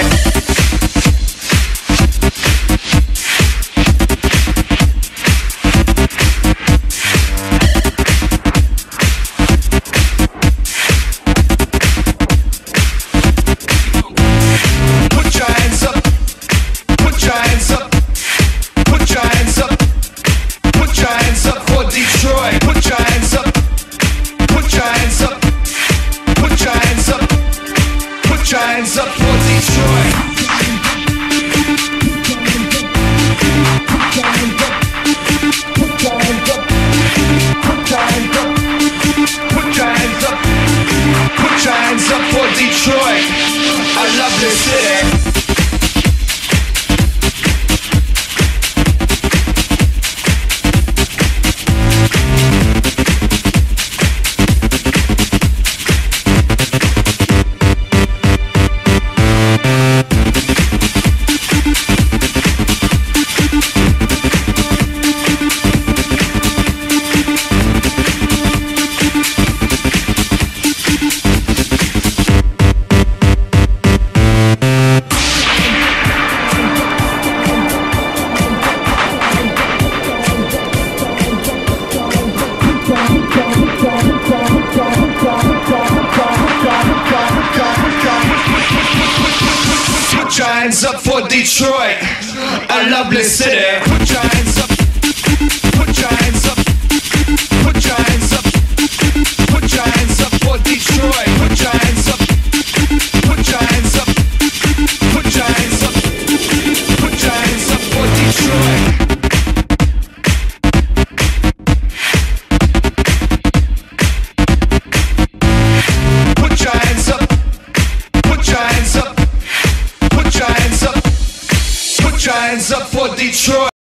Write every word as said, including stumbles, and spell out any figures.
Hands up for Detroit. Put your hands up. Put your hands up. Put your hands up. Put your hands up for Detroit. I love this city. Put your hands up for Detroit, a lovely city. Put your hands up. Put your hands up. Put your hands up. Put your hands up for Detroit. Put your hands up. Put your hands up. Put your hands up. Put your hands up for Detroit. Put your hands up. Put your hands up. Put your hands up. Put your hands up for Detroit.